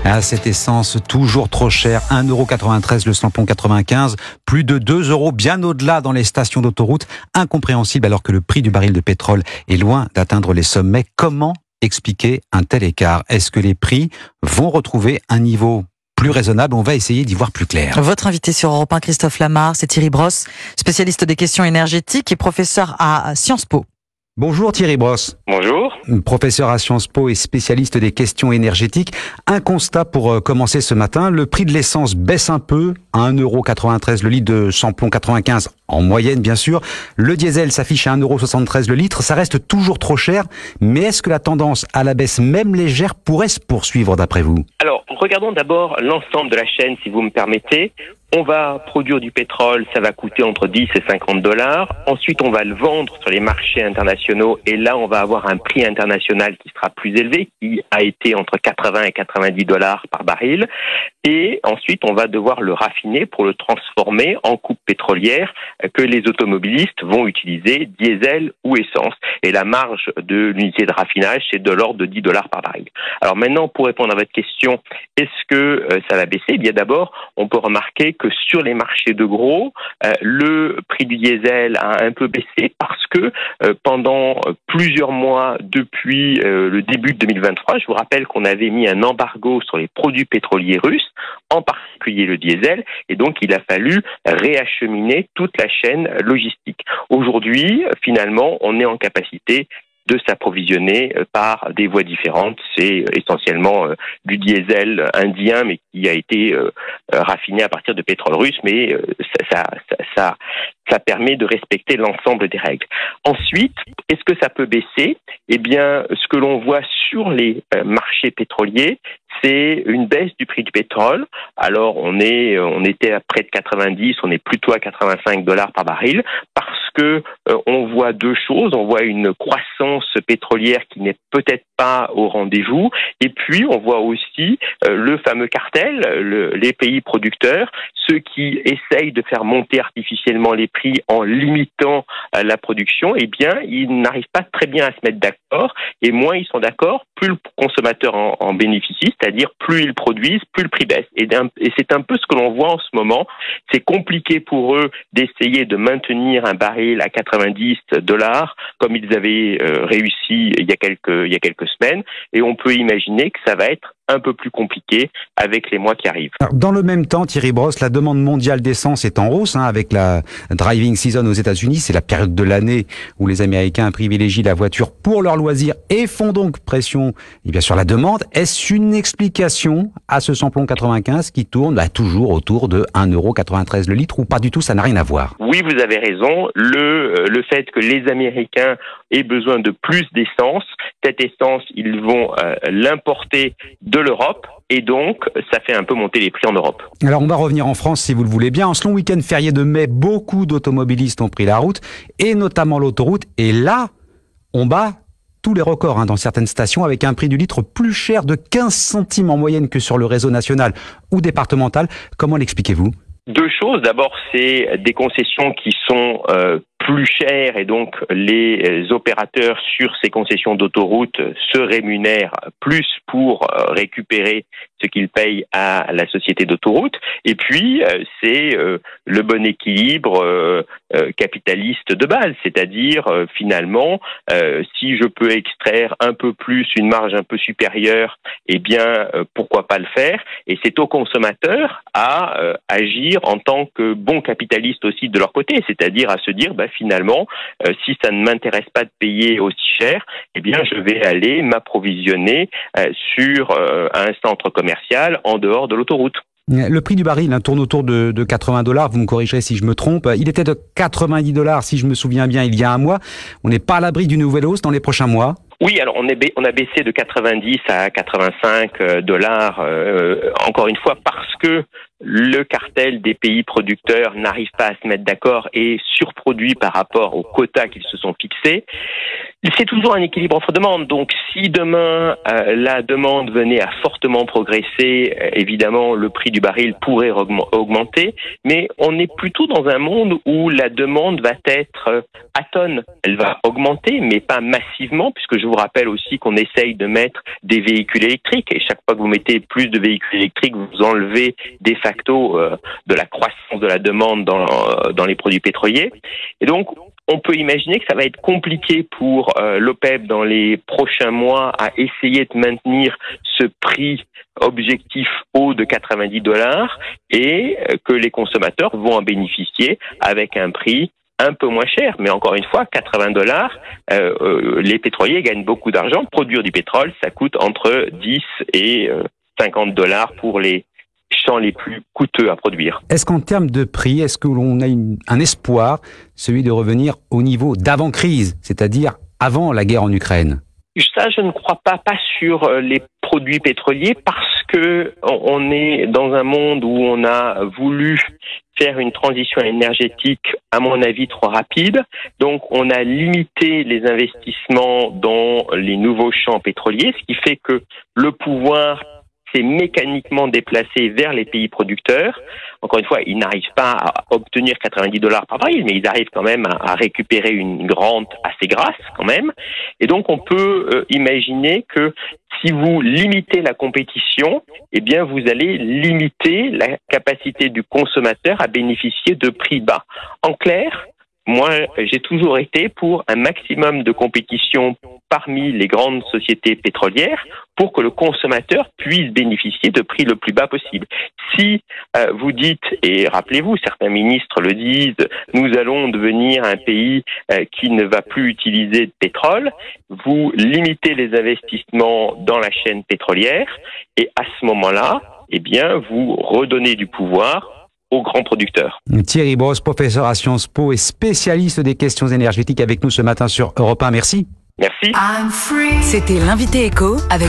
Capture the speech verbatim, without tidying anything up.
Ah, cette essence toujours trop chère, un euro quatre-vingt-treize le samplon quatre-vingt-quinze, plus de deux euros bien au-delà dans les stations d'autoroute. Incompréhensible alors que le prix du baril de pétrole est loin d'atteindre les sommets. Comment expliquer un tel écart? Est-ce que les prix vont retrouver un niveau plus raisonnable? On va essayer d'y voir plus clair. Votre invité sur Europe un, Christophe Lamar, c'est Thierry Brosse, spécialiste des questions énergétiques et professeur à Sciences Po. Bonjour Thierry Brosse. Bonjour. Professeur à Sciences Po et spécialiste des questions énergétiques. Un constat pour commencer ce matin, le prix de l'essence baisse un peu, à un euro quatre-vingt-treize le litre de samplon quatre-vingt-quinze en moyenne bien sûr. Le diesel s'affiche à un euro soixante-treize le litre, ça reste toujours trop cher, mais est-ce que la tendance à la baisse même légère pourrait se poursuivre d'après vous? Alors, regardons d'abord l'ensemble de la chaîne si vous me permettez. On va produire du pétrole, ça va coûter entre dix et cinquante dollars. Ensuite, on va le vendre sur les marchés internationaux et là, on va avoir un prix international qui sera plus élevé, qui a été entre quatre-vingts et quatre-vingt-dix dollars par baril. Et ensuite, on va devoir le raffiner pour le transformer en coupe pétrolière que les automobilistes vont utiliser, diesel ou essence. Et la marge de l'unité de raffinage, c'est de l'ordre de dix dollars par baril. Alors maintenant, pour répondre à votre question, est-ce que ça va baisser? Eh bien d'abord, on peut remarquer que sur les marchés de gros, euh, le prix du diesel a un peu baissé parce que euh, pendant plusieurs mois depuis euh, le début de deux mille vingt-trois, je vous rappelle qu'on avait mis un embargo sur les produits pétroliers russes, en particulier le diesel, et donc il a fallu réacheminer toute la chaîne logistique. Aujourd'hui, finalement, on est en capacité de s'approvisionner par des voies différentes. C'est essentiellement euh, du diesel indien, mais qui a été euh, raffiné à partir de pétrole russe, mais euh, ça, ça, ça, ça permet de respecter l'ensemble des règles. Ensuite, est-ce que ça peut baisser? Eh bien, ce que l'on voit sur les euh, marchés pétroliers, c'est une baisse du prix du pétrole. Alors, on est, on était à près de quatre-vingt-dix, on est plutôt à quatre-vingt-cinq dollars par baril, parce que euh, on voit deux choses. On voit une croissance pétrolière qui n'est peut-être pas au rendez-vous, et puis on voit aussi euh, le fameux cartel, le, les pays producteurs, ceux qui essayent de faire monter artificiellement les prix en limitant euh, la production. Eh bien, ils n'arrivent pas très bien à se mettre d'accord, et moins ils sont d'accord, plus le consommateur en, en bénéficie, c'est-à-dire plus ils produisent, plus le prix baisse. Et, et c'est un peu ce que l'on voit en ce moment. C'est compliqué pour eux d'essayer de maintenir un baril à quatre-vingt-dix dollars, comme ils avaient euh, réussi il y a quelques, il y a quelques semaines, et on peut imaginer que ça va être un peu plus compliqué avec les mois qui arrivent. Alors, dans le même temps, Thierry Brosse, la demande mondiale d'essence est en hausse, hein, avec la driving season aux États-Unis. C'est la période de l'année où les Américains privilégient la voiture pour leurs loisirs et font donc pression eh bien, sur la demande. Est-ce une explication à ce samplon quatre-vingt-quinze qui tourne bah, toujours autour de un euro quatre-vingt-treize le litre, ou pas du tout, ça n'a rien à voir? Oui, vous avez raison. Le, le fait que les Américains aient besoin de plus d'essence, cette essence, ils vont euh, l'importer de l'Europe, et donc ça fait un peu monter les prix en Europe. Alors on va revenir en France si vous le voulez bien. En ce long week-end férié de mai, beaucoup d'automobilistes ont pris la route, et notamment l'autoroute, et là, on bat tous les records hein, dans certaines stations, avec un prix du litre plus cher de quinze centimes en moyenne que sur le réseau national ou départemental. Comment l'expliquez-vous? Deux choses. D'abord, c'est des concessions qui sont euh, plus chères, et donc les opérateurs sur ces concessions d'autoroute se rémunèrent plus pour euh, récupérer ce qu'ils payent à la société d'autoroute. Et puis, euh, c'est euh, le bon équilibre euh, euh, capitaliste de base, c'est-à-dire euh, finalement, euh, si je peux extraire un peu plus, une marge un peu supérieure, eh bien, euh, pourquoi pas le faire? Et c'est aux consommateurs à euh, agir en tant que bons capitalistes aussi de leur côté, c'est-à-dire à se dire, bah, finalement, euh, si ça ne m'intéresse pas de payer aussi cher, eh bien, je vais aller m'approvisionner euh, sur euh, un centre commercial en dehors de l'autoroute. Le prix du baril hein, tourne autour de, de quatre-vingts dollars, vous me corrigerez si je me trompe. Il était de quatre-vingt-dix dollars, si je me souviens bien, il y a un mois. On n'est pas à l'abri d'une nouvelle hausse dans les prochains mois? Oui, alors on, est, on a baissé de quatre-vingt-dix à quatre-vingt-cinq dollars, euh, encore une fois, parce que le cartel des pays producteurs n'arrive pas à se mettre d'accord et surproduit par rapport aux quotas qu'ils se sont fixés. C'est toujours un équilibre offre-demande. Donc, si demain euh, la demande venait à fortement progresser, euh, évidemment, le prix du baril pourrait augmenter. Mais on est plutôt dans un monde où la demande va être euh, à tonne. Elle va augmenter, mais pas massivement, puisque je vous rappelle aussi qu'on essaye de mettre des véhicules électriques. Et chaque fois que vous mettez plus de véhicules électriques, vous enlevez de facto euh, de la croissance de la demande dans, euh, dans les produits pétroliers. Et donc, on peut imaginer que ça va être compliqué pour euh, l'OPEP dans les prochains mois à essayer de maintenir ce prix objectif haut de quatre-vingt-dix dollars et euh, que les consommateurs vont en bénéficier avec un prix un peu moins cher. Mais encore une fois, quatre-vingts dollars, euh, euh, les pétroliers gagnent beaucoup d'argent. Produire du pétrole, ça coûte entre dix et cinquante dollars pour les champs les plus coûteux à produire. Est-ce qu'en termes de prix, est-ce que l'on a une, un espoir, celui de revenir au niveau d'avant-crise, c'est-à-dire avant la guerre en Ukraine? Ça, je ne crois pas, pas sur les produits pétroliers, parce que on est dans un monde où on a voulu faire une transition énergétique, à mon avis, trop rapide. Donc, on a limité les investissements dans les nouveaux champs pétroliers, ce qui fait que le pouvoir s'est mécaniquement déplacé vers les pays producteurs. Encore une fois, ils n'arrivent pas à obtenir quatre-vingt-dix dollars par baril, mais ils arrivent quand même à, à récupérer une rente assez grasse quand même. Et donc, on peut euh, imaginer que si vous limitez la compétition, eh bien, vous allez limiter la capacité du consommateur à bénéficier de prix bas. En clair, moi, j'ai toujours été pour un maximum de compétition parmi les grandes sociétés pétrolières pour que le consommateur puisse bénéficier de prix le plus bas possible. Si euh, vous dites, et rappelez-vous, certains ministres le disent, nous allons devenir un pays euh, qui ne va plus utiliser de pétrole, vous limitez les investissements dans la chaîne pétrolière et à ce moment-là, eh bien, vous redonnez du pouvoir aux grands producteurs. Thierry Brosse, professeur à Sciences Po et spécialiste des questions énergétiques avec nous ce matin sur Europe un. Merci. Merci. C'était l'invité éco avec